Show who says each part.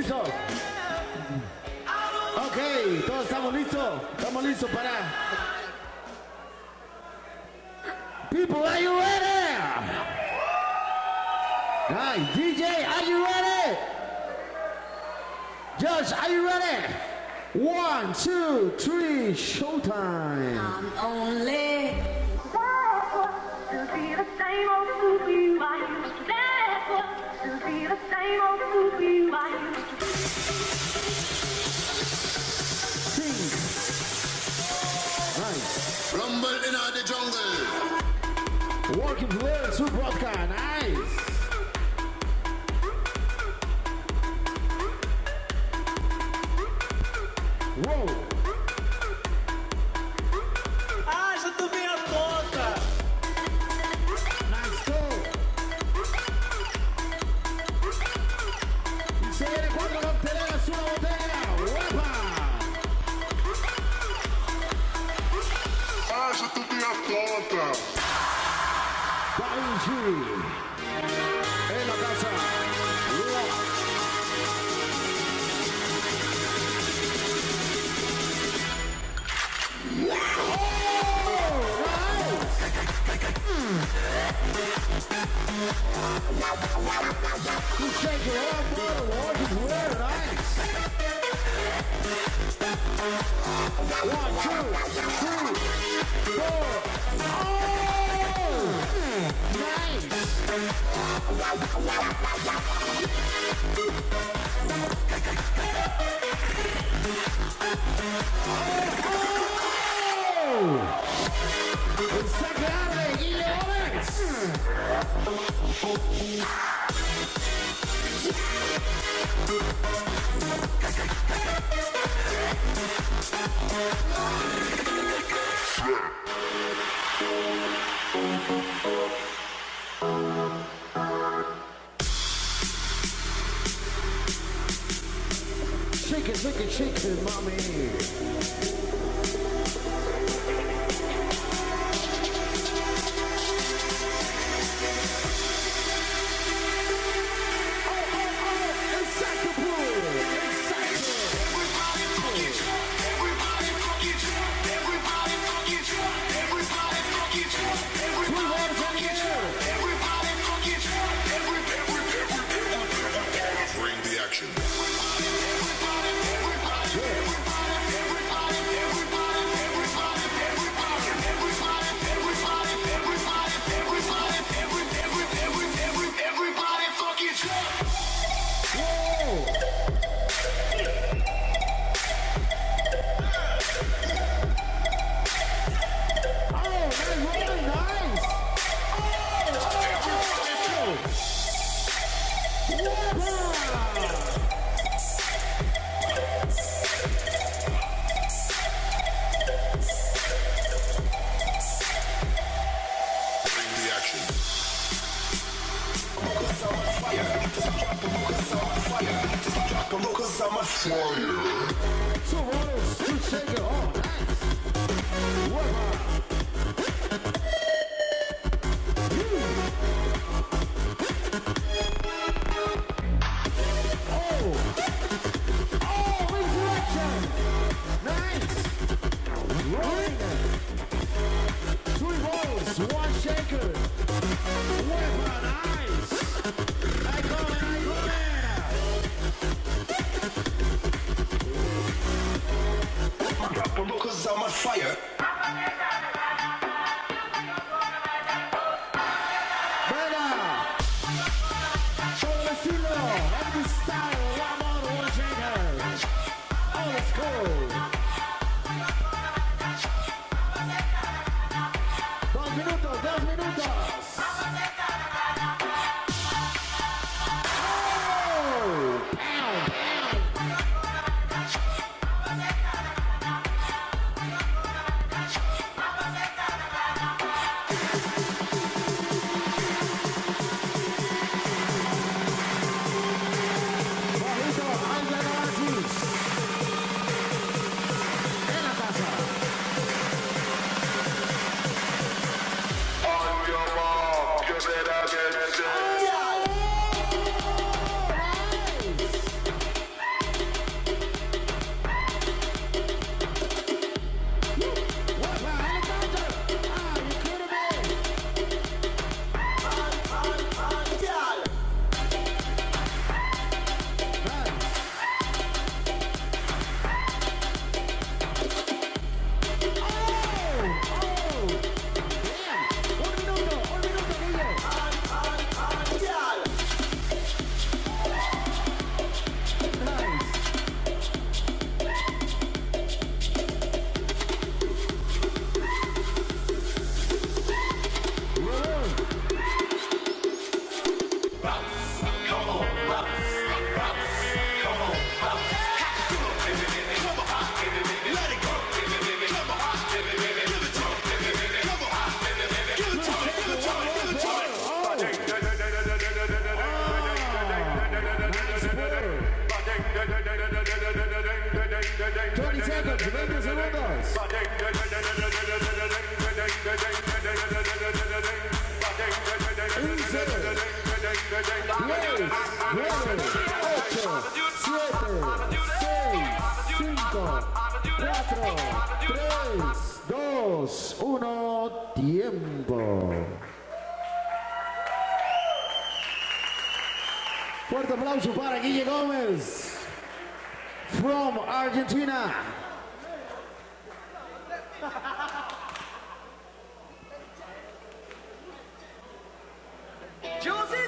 Speaker 1: ¿Listo? Ok, todos estamos listos. Estamos listos para... People, are you ready? Guys, DJ, are you ready? Josh, are you ready? 1, 2, 3, showtime.
Speaker 2: I'm only
Speaker 3: to be the same old fool you I used to be. To be the same old fool you I used to be.
Speaker 1: Sing. Nice.
Speaker 4: Rumble in the jungle.
Speaker 1: Working player, super vodka, nice. Whoa.
Speaker 5: Ah, já tomei a conta.
Speaker 1: Nice go. Y se viene cuando lo obtenga su botella. ¡Huepa!
Speaker 4: Ah, já tomei a conta.
Speaker 1: Da Vinci. En la casa. You shake it up, bro. Working well, nice. 1, 2, 3, 4. Oh! Nice. Oh! Sagrada y Leones. Shake it, shake it, shake it, mommy. So Rollins, you shake it off. Nice. Oh, reflection. Nice. Rolling. 3 rolls, 1 shaker. Weapon, nice. I got it.
Speaker 4: Cause I'm on fire.
Speaker 1: 3, 2, 1, tiempo. Fuerte aplauso para Guille Gómez, from Argentina.
Speaker 5: Josie!